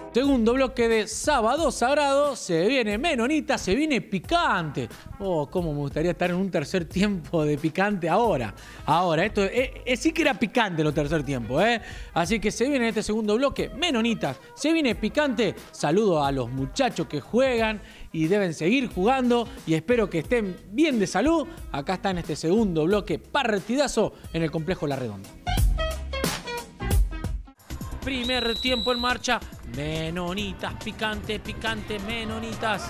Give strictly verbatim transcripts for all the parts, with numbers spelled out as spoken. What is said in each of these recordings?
Segundo bloque de Sábado Sagrado, se viene menonita, se viene picante. Oh, cómo me gustaría estar en un tercer tiempo de picante ahora. Ahora, esto eh, eh, sí que era picante los tercer tiempo, ¿eh? Así que se viene este segundo bloque, menonitas, se viene picante. Saludo a los muchachos que juegan y deben seguir jugando y espero que estén bien de salud. Acá está en este segundo bloque, partidazo en el Complejo La Redonda. Primer tiempo en marcha. Menonitas, picante, picante, menonitas.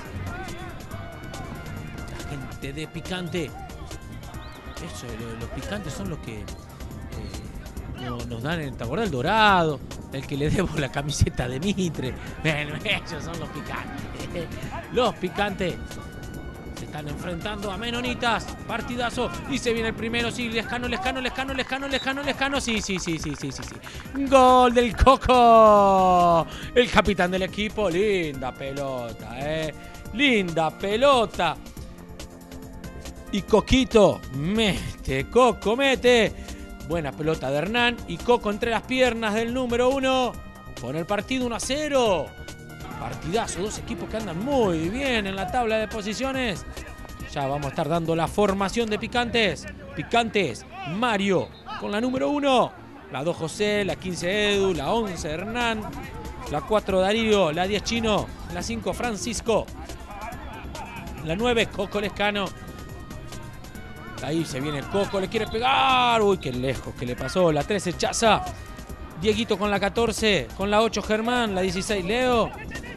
La gente de picante. Eso, los picantes son los que eh, nos dan el tabor del Dorado, el que le debo la camiseta a Mitre. Bueno, ellos son los picantes. Los picantes se están enfrentando a menonitas. Partidazo. Y se viene el primero. Sí, Lescano, Lescano, Lescano, Lescano, Lescano, Lescano. Sí, sí, sí, sí, sí, sí, sí. Gol del Coco. El capitán del equipo. Linda pelota, eh. Linda pelota. Y Coquito mete. Coco mete. Buena pelota de Hernán. Y Coco entre las piernas del número uno. Pone el partido uno a cero. Partidazo, dos equipos que andan muy bien en la tabla de posiciones. Ya vamos a estar dando la formación de picantes. Picantes, Mario con la número uno. La dos José, la quince Edu, la once Hernán. La cuatro Darío, la diez Chino. La cinco Francisco. La nueve Coco Lescano. Ahí se viene Coco, le quiere pegar. Uy, qué lejos que le pasó. La trece Chaza. Dieguito con la catorce. Con la ocho Germán. La dieciséis Leo.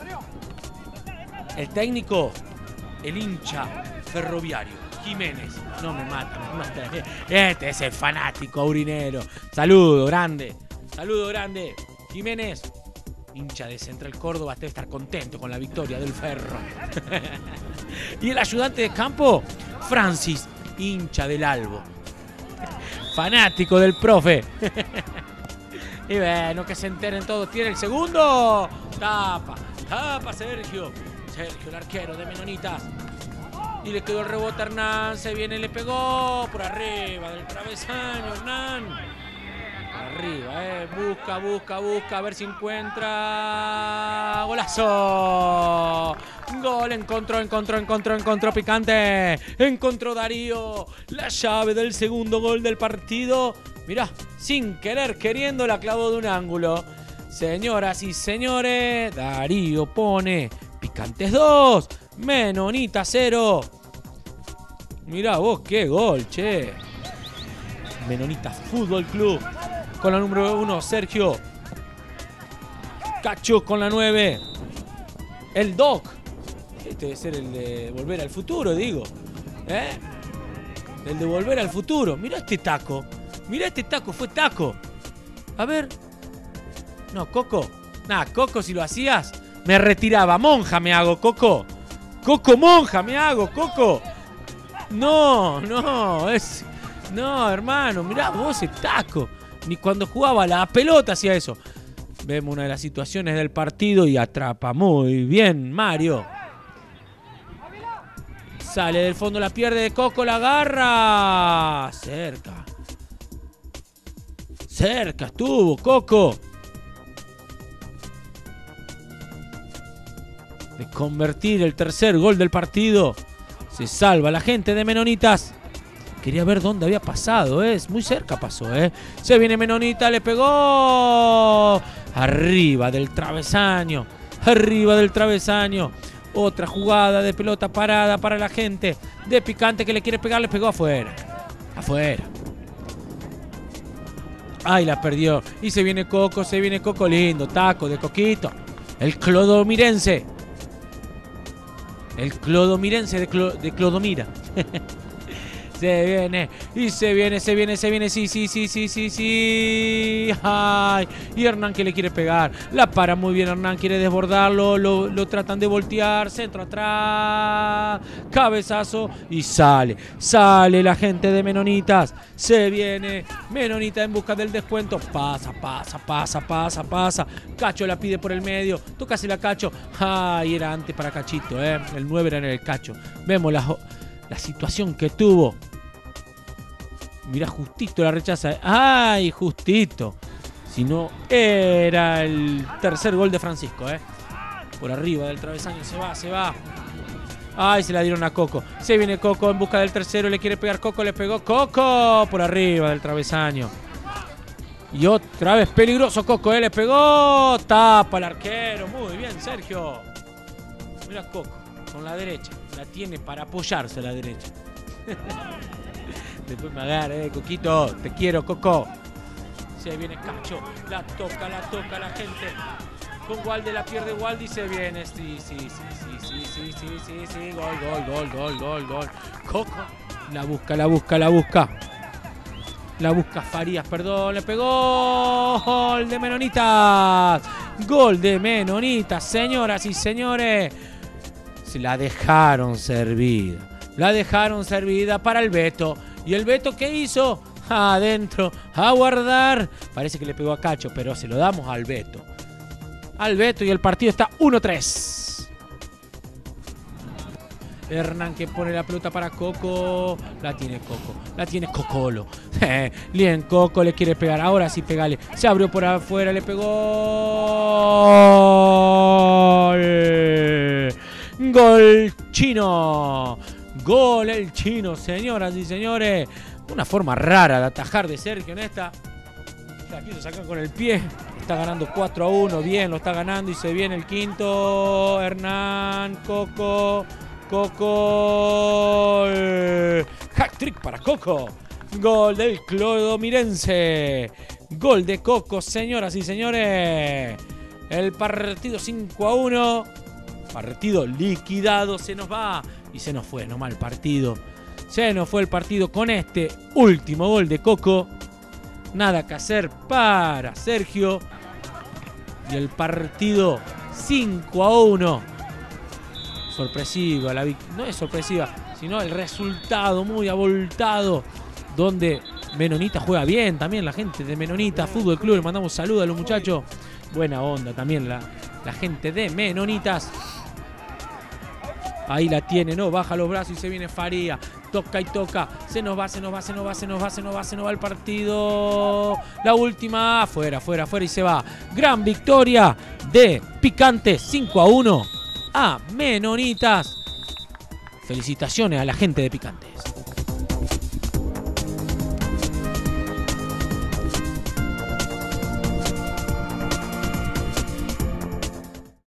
El técnico, el hincha Ferroviario, Jiménez. No me mata, no me mata. Este es el fanático aurinero. Saludo grande, saludo grande. Jiménez, hincha de Central Córdoba, debe estar contento con la victoria del Ferro. Y el ayudante de campo, Francis, hincha del Albo. Fanático del profe. Y bueno, que se enteren todos. Tiene el segundo. Tapa, tapa Sergio. Sergio, el arquero de Menonitas. Y le quedó el rebote a Hernán. Se viene, le pegó por arriba del travesaño. Hernán. Por arriba, eh. Busca, busca, busca. A ver si encuentra. ¡Golazo! Gol. Encontró, encontró, encontró, encontró picante. Encontró Darío. La llave del segundo gol del partido. Mirá, sin querer, queriendo, la clavó de un ángulo. Señoras y señores, Darío pone picantes dos, menonita cero. Mirá vos, qué gol, che. Menonita Fútbol Club. Con la número uno, Sergio. Cacho con la nueve. El Doc. Este debe ser el de Volver al Futuro, digo. ¿Eh? El de Volver al Futuro. Mirá este taco. Mirá este taco, fue taco. A ver. No, Coco. Nah, Coco, si lo hacías, me retiraba. Monja me hago, Coco. Coco, monja me hago, Coco. No, no, es... No, hermano, mirá vos ese taco. Ni cuando jugaba la pelota hacía eso. Vemos una de las situaciones del partido y atrapa muy bien Mario. Sale del fondo, la pierde de Coco, la agarra. Cerca. Cerca estuvo Coco. De convertir el tercer gol del partido. Se salva la gente de Menonitas. Quería ver dónde había pasado, ¿eh? Muy cerca pasó, ¿eh? Se viene Menonita, le pegó. Arriba del travesaño. Arriba del travesaño. Otra jugada de pelota parada para la gente de picante que le quiere pegar. Le pegó afuera. Afuera. Ay, la perdió. Y se viene Coco, se viene Coco lindo. Taco de Coquito. El clodomirense. El clodomirense de, Clo de Clodomira. Se viene, y se viene, se viene, se viene, sí, sí, sí, sí, sí, sí. Ay, y Hernán que le quiere pegar. La para muy bien Hernán, quiere desbordarlo, lo, lo tratan de voltear, centro atrás, cabezazo y sale. Sale la gente de Menonitas. Se viene Menonita en busca del descuento. Pasa, pasa, pasa, pasa, pasa. Cacho la pide por el medio. Tócasela Cacho. Ay, era antes para Cachito, eh. El nueve era en el Cacho. Vemos la, la situación que tuvo. Mirá, justito la rechaza. ¡Ay, justito! Si no, era el tercer gol de Francisco, ¿eh? Por arriba del travesaño, se va, se va. Ay, se la dieron a Coco. Se viene Coco en busca del tercero, le quiere pegar Coco, le pegó Coco por arriba del travesaño. Y otra vez peligroso Coco, ¿eh? Le pegó. Tapa el arquero. Muy bien, Sergio. Mira Coco, con la derecha. La tiene para apoyarse a la derecha. Después me agarra, eh, Coquito. Te quiero, Coco. Se viene Cacho. La toca, la toca la gente. Con Walde, la pierde Walde y se viene. Sí, sí, sí, sí, sí, sí, sí, sí, sí. Gol, gol, gol, gol, gol, gol. Coco. La busca, la busca, la busca. La busca Farías, perdón, le pegó. Gol de Menonitas. Gol de Menonitas, señoras y señores. Se la dejaron servida. La dejaron servida para el Beto. ¿Y el Beto qué hizo? Adentro, a guardar. Parece que le pegó a Cacho, pero se lo damos al Beto. Al Beto y el partido está uno tres. Hernán que pone la pelota para Coco. La tiene Coco. La tiene Cocolo. Bien, Coco le quiere pegar. Ahora sí, pegale. Se abrió por afuera. Le pegó. Gol. Gol chino. Gol el chino, señoras y señores. Una forma rara de atajar de Sergio en esta. La quiso sacar con el pie. Está ganando cuatro a uno. Bien, lo está ganando. Y se viene el quinto. Hernán, Coco. Coco. Hat-trick para Coco. Gol del clodomirense. Gol de Coco, señoras y señores. El partido cinco a uno. Partido liquidado. Se nos va. Y se nos fue nomás el partido. Se nos fue el partido con este último gol de Coco. Nada que hacer para Sergio. Y el partido cinco a uno. Sorpresiva, la no es sorpresiva, sino el resultado muy abultado, donde Menonita juega bien también, la gente de Menonita Fútbol Club, le mandamos saludos a los muchachos, buena onda también la, la gente de Menonitas. Ahí la tiene, no, baja los brazos y se viene Faría, toca y toca, se nos va, se nos va, se nos va, se nos va, se nos va, se nos va el partido. La última, afuera, afuera, afuera y se va. Gran victoria de Picante, cinco a uno. A Menonitas. Felicitaciones a la gente de Picantes.